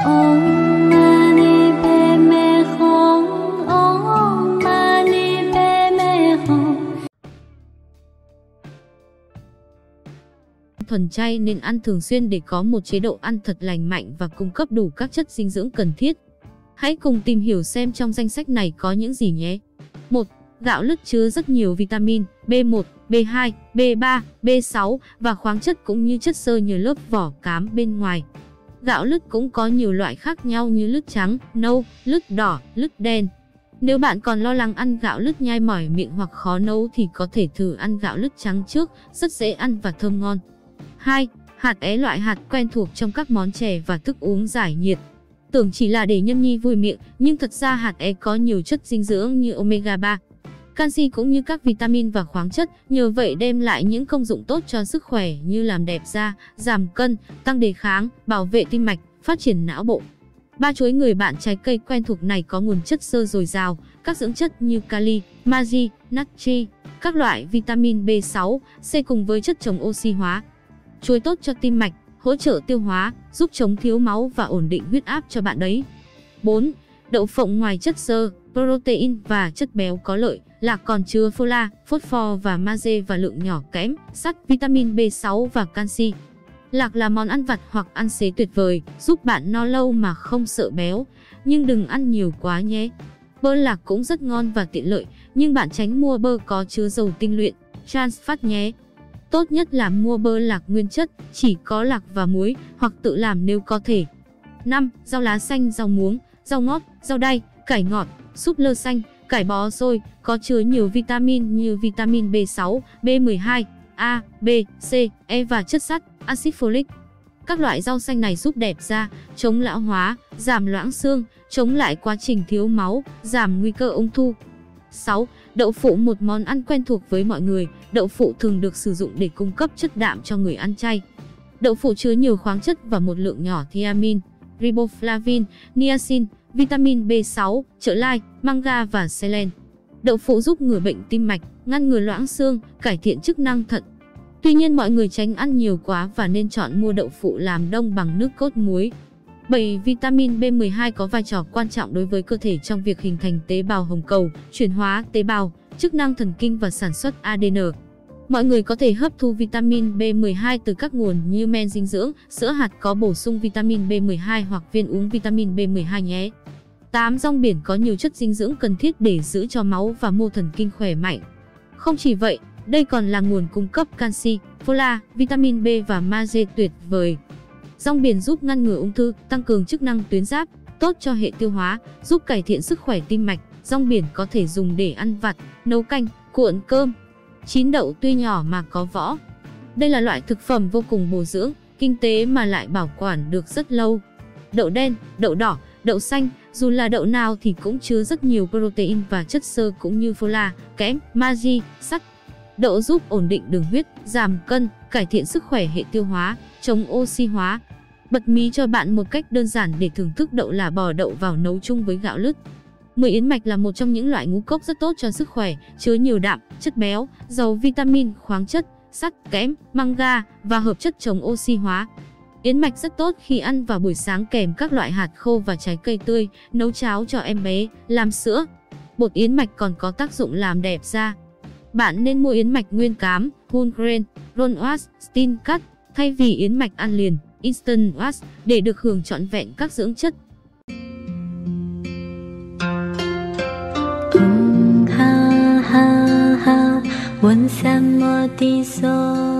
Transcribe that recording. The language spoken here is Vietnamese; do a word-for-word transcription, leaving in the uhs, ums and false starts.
Om Mani Padme Hum. Om Mani Padme Hum. Thuần chay nên ăn thường xuyên để có một chế độ ăn thật lành mạnh và cung cấp đủ các chất dinh dưỡng cần thiết. Hãy cùng tìm hiểu xem trong danh sách này có những gì nhé. một. Gạo lứt chứa rất nhiều vitamin B một, B hai, B ba, B sáu và khoáng chất cũng như chất xơ nhờ lớp vỏ cám bên ngoài. Gạo lứt cũng có nhiều loại khác nhau như lứt trắng, nâu, lứt đỏ, lứt đen. Nếu bạn còn lo lắng ăn gạo lứt nhai mỏi miệng hoặc khó nấu thì có thể thử ăn gạo lứt trắng trước, rất dễ ăn và thơm ngon. hai. Hạt é, loại hạt quen thuộc trong các món chè và thức uống giải nhiệt. Tưởng chỉ là để nhâm nhi vui miệng, nhưng thật ra hạt é có nhiều chất dinh dưỡng như omega ba, canxi cũng như các vitamin và khoáng chất, nhờ vậy đem lại những công dụng tốt cho sức khỏe như làm đẹp da, giảm cân, tăng đề kháng, bảo vệ tim mạch, phát triển não bộ. Ba chuối, người bạn trái cây quen thuộc này có nguồn chất xơ dồi dào, các dưỡng chất như kali, magie, natri, các loại vitamin B sáu, C cùng với chất chống oxy hóa. Chuối tốt cho tim mạch, hỗ trợ tiêu hóa, giúp chống thiếu máu và ổn định huyết áp cho bạn đấy. bốn. Đậu phộng, ngoài chất xơ, protein và chất béo có lợi, lạc còn chứa fola, phosphor và magie và lượng nhỏ kẽm, sắt, vitamin B sáu và canxi. Lạc là món ăn vặt hoặc ăn xế tuyệt vời, giúp bạn no lâu mà không sợ béo, nhưng đừng ăn nhiều quá nhé. Bơ lạc cũng rất ngon và tiện lợi, nhưng bạn tránh mua bơ có chứa dầu tinh luyện, trans fat nhé. Tốt nhất là mua bơ lạc nguyên chất, chỉ có lạc và muối, hoặc tự làm nếu có thể. năm. Rau lá xanh, rau muống, rau ngót, rau đay, cải ngọt, súp lơ xanh, cải bó xôi, có chứa nhiều vitamin như vitamin B sáu, B mười hai, A, B, C, E và chất sắt, axit folic. Các loại rau xanh này giúp đẹp da, chống lão hóa, giảm loãng xương, chống lại quá trình thiếu máu, giảm nguy cơ ung thư. sáu. Đậu phụ, một món ăn quen thuộc với mọi người. Đậu phụ thường được sử dụng để cung cấp chất đạm cho người ăn chay. Đậu phụ chứa nhiều khoáng chất và một lượng nhỏ thiamin, riboflavin, niacin, vitamin B sáu, trợ lai, manga và selen. Đậu phụ giúp ngừa bệnh tim mạch, ngăn ngừa loãng xương, cải thiện chức năng thận. Tuy nhiên mọi người tránh ăn nhiều quá và nên chọn mua đậu phụ làm đông bằng nước cốt muối. bảy. Vitamin B mười hai có vai trò quan trọng đối với cơ thể trong việc hình thành tế bào hồng cầu, chuyển hóa tế bào, chức năng thần kinh và sản xuất a đê en. Mọi người có thể hấp thu vitamin B mười hai từ các nguồn như men dinh dưỡng, sữa hạt có bổ sung vitamin B mười hai hoặc viên uống vitamin B mười hai nhé. tám. Rong biển có nhiều chất dinh dưỡng cần thiết để giữ cho máu và mô thần kinh khỏe mạnh. Không chỉ vậy, đây còn là nguồn cung cấp canxi, fola, vitamin B và magie tuyệt vời. Rong biển giúp ngăn ngừa ung thư, tăng cường chức năng tuyến giáp, tốt cho hệ tiêu hóa, giúp cải thiện sức khỏe tim mạch. Rong biển có thể dùng để ăn vặt, nấu canh, cuộn cơm. chín. Đậu, tuy nhỏ mà có vỏ. Đây là loại thực phẩm vô cùng bổ dưỡng, kinh tế mà lại bảo quản được rất lâu. Đậu đen, đậu đỏ, đậu xanh, dù là đậu nào thì cũng chứa rất nhiều protein và chất xơ cũng như fola, kẽm, magie, sắt. Đậu giúp ổn định đường huyết, giảm cân, cải thiện sức khỏe hệ tiêu hóa, chống oxy hóa. Bật mí cho bạn một cách đơn giản để thưởng thức đậu là bỏ đậu vào nấu chung với gạo lứt. mười. Yến mạch là một trong những loại ngũ cốc rất tốt cho sức khỏe, chứa nhiều đạm, chất béo, giàu vitamin, khoáng chất, sắt, kẽm, manga và hợp chất chống oxy hóa. Yến mạch rất tốt khi ăn vào buổi sáng kèm các loại hạt khô và trái cây tươi, nấu cháo cho em bé, làm sữa. Bột yến mạch còn có tác dụng làm đẹp da. Bạn nên mua yến mạch nguyên cám, whole grain, roll oats, steam cut, thay vì yến mạch ăn liền, instant oats, để được hưởng trọn vẹn các dưỡng chất. Ha ha ha, 问三摩地所。